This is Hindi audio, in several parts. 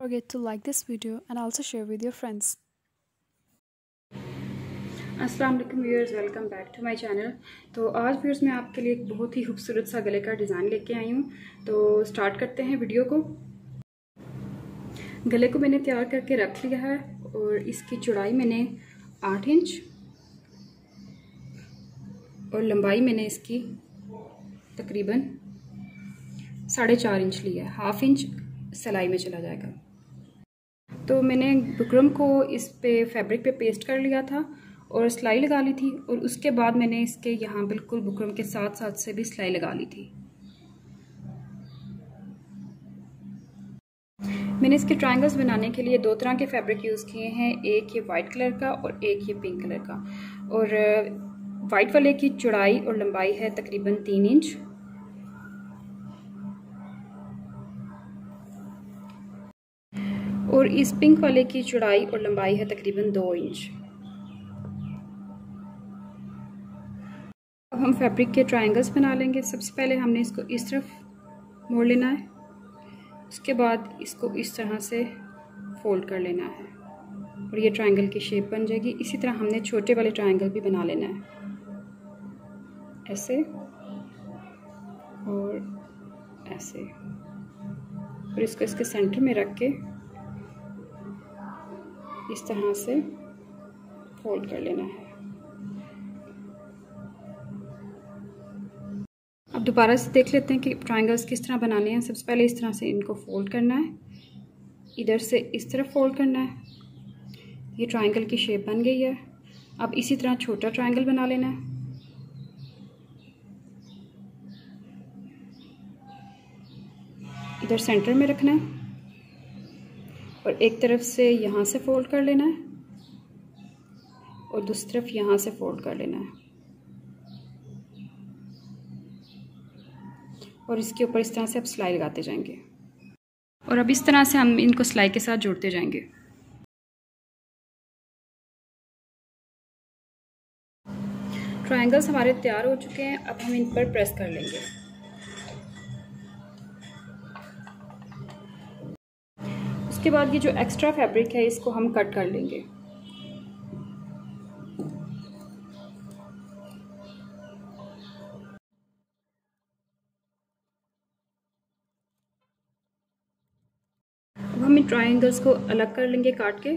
Forget to like this video and also share with your friends. अस्सलाम वालेकुम viewers, welcome back to my channel. तो आज व्यूअर्स मैं आपके लिए एक बहुत ही खूबसूरत सा गले का डिज़ाइन लेके आई हूँ। तो स्टार्ट करते हैं वीडियो को। गले को मैंने तैयार करके रख लिया है और इसकी चौड़ाई मैंने 8 इंच और लंबाई मैंने इसकी तकरीबन 4.5 इंच ली है। हाफ इंच सिलाई में चला जाएगा। तो मैंने बुकरम को इस पे फैब्रिक पे पेस्ट कर लिया था और सिलाई लगा ली थी, और उसके बाद मैंने इसके यहाँ बिल्कुल बुकरम के साथ साथ से भी सिलाई लगा ली थी। मैंने इसके ट्रायंगल्स बनाने के लिए दो तरह के फैब्रिक यूज़ किए हैं, एक ये वाइट कलर का और एक ये पिंक कलर का। और वाइट वाले की चौड़ाई और लंबाई है तकरीबन 3 इंच और इस पिंक वाले की चौड़ाई और लंबाई है तकरीबन 2 इंच। अब हम फैब्रिक के ट्रायंगल्स बना लेंगे। सबसे पहले हमने इसको इस तरफ मोड़ लेना है, उसके बाद इसको इस तरह से फोल्ड कर लेना है और ये ट्रायंगल की शेप बन जाएगी। इसी तरह हमने छोटे वाले ट्रायंगल भी बना लेना है, ऐसे और ऐसे, और इसको इसके सेंटर में रख के इस तरह से फोल्ड कर लेना है। अब दोबारा से देख लेते हैं कि ट्रायंगल्स किस तरह बनाने हैं। सबसे पहले इस तरह से इनको फोल्ड करना है, इधर से इस तरफ फोल्ड करना है। ये ट्रायंगल की शेप बन गई है। अब इसी तरह छोटा ट्रायंगल बना लेना है। इधर सेंटर में रखना है और एक तरफ से यहाँ से फोल्ड कर लेना है और दूसरी तरफ यहाँ से फोल्ड कर लेना है और इसके ऊपर इस तरह से अब सिलाई लगाते जाएंगे। और अब इस तरह से हम इनको सिलाई के साथ जोड़ते जाएंगे। ट्रायंगल्स हमारे तैयार हो चुके हैं। अब हम इन पर प्रेस कर लेंगे। उसके बाद ये जो एक्स्ट्रा फैब्रिक है इसको हम कट कर लेंगे। अब हम इन ट्रायंगल्स को अलग कर लेंगे काट के।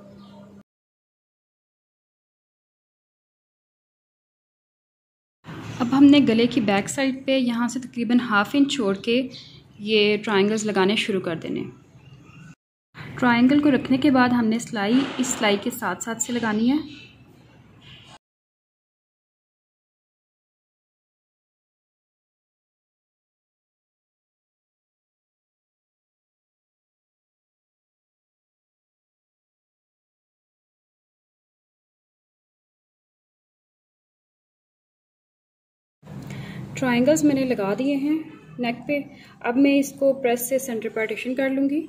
अब हमने गले की बैक साइड पे यहाँ से तकरीबन हाफ इंच छोड़ के ये ट्रायंगल्स लगाने शुरू कर देने। ट्रायंगल को रखने के बाद हमने सिलाई इस सिलाई के साथ साथ से लगानी है। ट्रायंगल्स मैंने लगा दिए हैं नेक पे। अब मैं इसको प्रेस से सेंटर पार्टीशन कर लूँगी।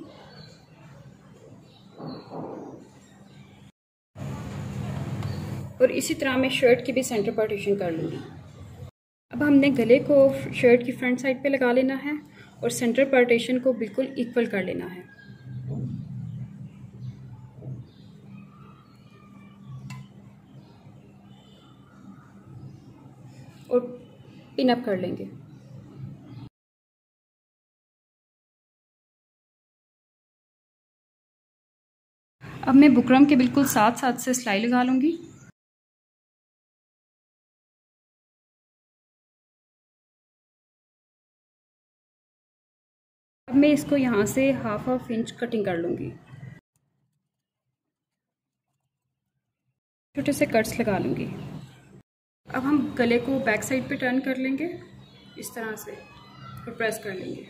और इसी तरह मैं शर्ट की भी सेंटर पार्टीशन कर लूँगी। अब हमने गले को शर्ट की फ्रंट साइड पे लगा लेना है और सेंटर पार्टीशन को बिल्कुल इक्वल कर लेना है। और पिन अप कर लेंगे। अब मैं बुकरम के बिल्कुल साथ साथ से सिलाई लगा लूँगी। अब मैं इसको यहाँ से हाफ इंच कटिंग कर लूँगी। छोटे से कट्स लगा लूँगी। अब हम गले को बैक साइड पे टर्न कर लेंगे इस तरह से और प्रेस कर लेंगे।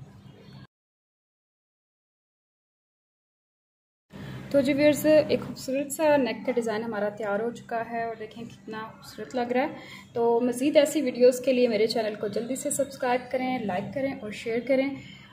तो जी व्यूअर्स, एक खूबसूरत सा नेक का डिज़ाइन हमारा तैयार हो चुका है और देखें कितना खूबसूरत लग रहा है। तो मज़ीद ऐसी वीडियोस के लिए मेरे चैनल को जल्दी से सब्सक्राइब करें, लाइक करें और शेयर करें।